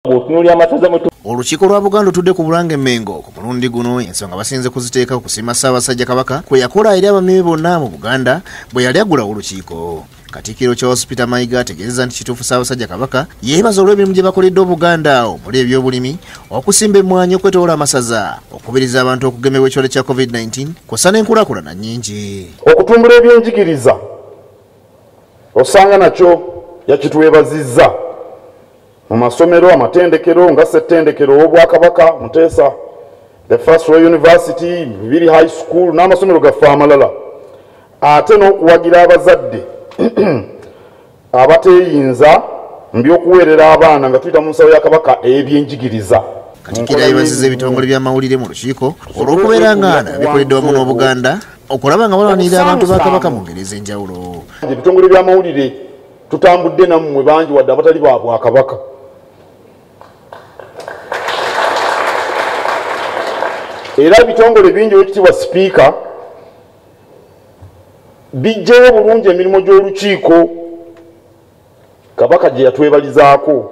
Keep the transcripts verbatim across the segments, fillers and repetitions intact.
Olukiiko lwa Buganda tutudde ku Bulange Mengo ku mulundi guno ensonga basinze kuziteeka okusiima Ssaabasajja Kabaka kwe yakola eri abamemi bonna mu Buganda bwe yali aggulawo olukiiko. Katikkiro Charles Peter Mayiga ategeezezza nti kituufu Ssaabasajja Kabaka yeebaza olw'emirimu gye bakoledde Obuganda omuli ebyobulimi, okusimba emmwanyi, okwetoola amasaza, okubiriza abantu okugemebwa ekirwadde kya covid nineteen kw'ossa n'enkulaakulana nnyingi. Okutumbula ebyenjigiriza osanga nakyo yakitwebazizza mu masomero amatendekero nga ssettendekero obwa Kabaka Muteesa, the First Royal University, Bibiri High School n'amasomero gaffe amalala, ate n'okuwagira abazadde abateeyinza mu by'okuweerera abaana nga tuyita mu nsawo ya Kabaka ebyenjigiriza. Katikkiro yabazizza ebitongole by'amawulire mu lukiiko olw'okubeera nga bikoledde wamu n'Obuganda okulaba nga balwanirira abantu ba Kabaka mu ngeri ez'enjawulo. Ebitongole by'amawulire tutambudde nammwe bangi wadde abatali ba Bwakabaka. Era ebitongole bingi wekitiibwa sipiika bijjayo bulungi emirimu gy'olukiiko Kabaka gye yatwebalizaako,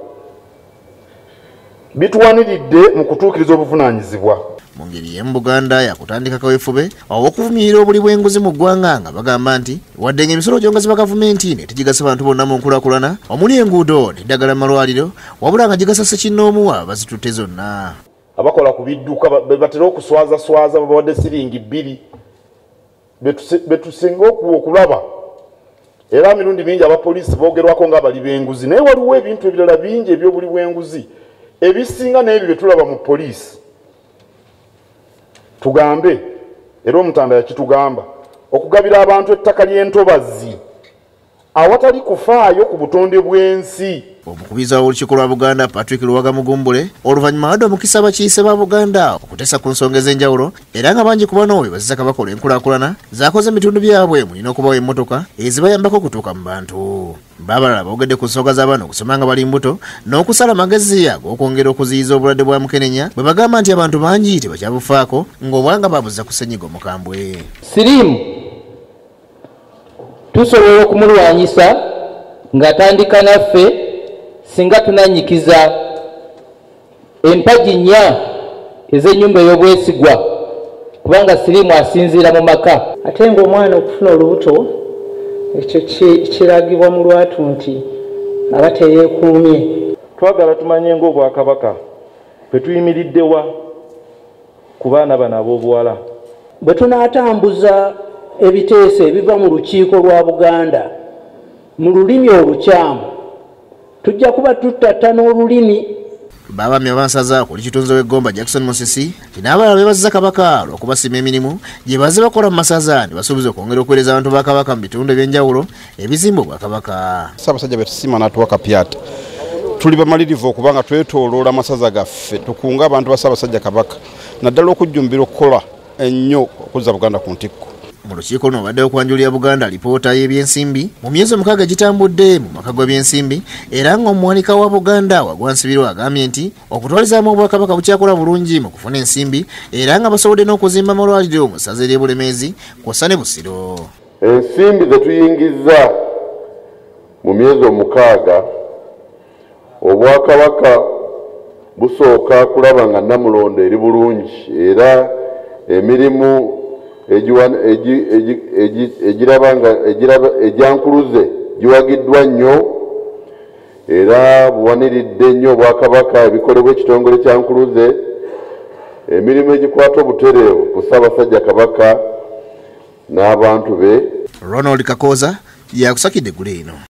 bituwaniridde mu kutuukiriza obuvunaanyizibwa. Mu ngeri y'emu Buganda yakutandika kaweefube aw'okuvumirira obuli bw'enguzi mu ggwanga nga bagamba nti wadde ng'emisolo gyongezebwa gavumenti netegigasa bantu bonna mu nkulaakulana omuli enguudo n'eddagala malwaliro, wabula nga gigasa ssekinnoomu abazitutte zonna. Abakola ku bidduka batera okuswazaswaza babawadde siringi bbiri betusinga okulaba, era mirundi mingi abapoliisi boogerwako nga bali b'enguzi, naye waliwo ebintu ebirala bingi ebyobuli bw'enguzi ebisinga n'ebyo bye tulaba mu poliisi. Tugambe era omutanda yakitugamba okugabira abantu ettaka ly'entobazi awatali kufaayo ku butonde bw'ensi. Omukubiza w'Olukiiko lwa Buganda Patrick Luwagamugumbule oluvannyuma badde omukisa abakiise ba Buganda okuteesa ku nsonga ez'enjawulo era nga bangi ku bano beebazizza Kabaka olw'enkulaakulana z'akoze mu bitundu byabwe mulina okubawa emmotoka ezibayambako okutuuka mu bantu. Baabalala boogedde ku nsonga z'abaana okusoma nga bali mbuto n'okusala amagezi ag'okwongera okuziyiza obulwadde bwa mukenenya bwe bagamba nti abantu bangi tebakyabufaako ng'obwanga baabuzza ku ssenyiga omukambwe. Siriimu tusobola okumulwanyisa ng'atandika naffe singa tunanyikiza empagi nnya ez'ennyumba ey'obwesigwa kubanga Siriimu asinziira mu maka. Ate ng'omwana okufuna olubuto ekyo kiragibwa mu lwatu nti aba teyeekuumye. Twagala tumanye ng'Obwakabaka bwe tuyimiriddewa ku baana bano ab'obuwala. Bwe tunaatambuza ebiteeso ebiva mu Lukiiko lwa Buganda mu lulimi olukyamu tujja kuba tuttatta n'olulimi. Baabamye abansaza kuli kitunzi w'eggomba Jackson Musisi n'abalala beebazizza Kabaka olw'okubasiima emirimu gye bazze bakola mu masaza ne basuubiza okwongera okuweereza abantu ba Kabaka mu bitundu eby'enjawulo ebizimba obwa Kabaka. Ssaabasajja bwe tusiima n'atuwa kapyata tuli bamalirivu okuba nga twetooloola amasaza gaffe tukunga abantu ba Ssaabasajja Kabaka naddala okujjumbira okukola ennyo okuzza Buganda ku ntikko. Mu lukiiko luno baddeyo okwanjulira Buganda alipoota y'ebyensimbi mu myezi omukaaga gitambudde mu maka gw'ebyensimbi era ng'omuwanika wa Buganda wagwansibirwa agambye nti okutwalizaamu Obwakabaka bukyakola bulungi mu kufuna ensimbi era nga basobodde n'okuzimba amalwaliro mu ssaza ery'Obulemeezi kw'ossa ne Busiro. Ensimbi ze tuyingizza mu myezi omukaaga Obwakabaka busooka kulaba nga Namulondo eri bulungi era emirimu egiraba nga ejyankuluze giwagiddwa nnyo era buwaniridde nnyo Obwakabaka ebikolebwa ekitongole kya nkuluze emirimu egikwata obutereevu ku Ssaabasajja Kabaka n'abantu be. Ronald Kakoza yakusakidde eggulu eno.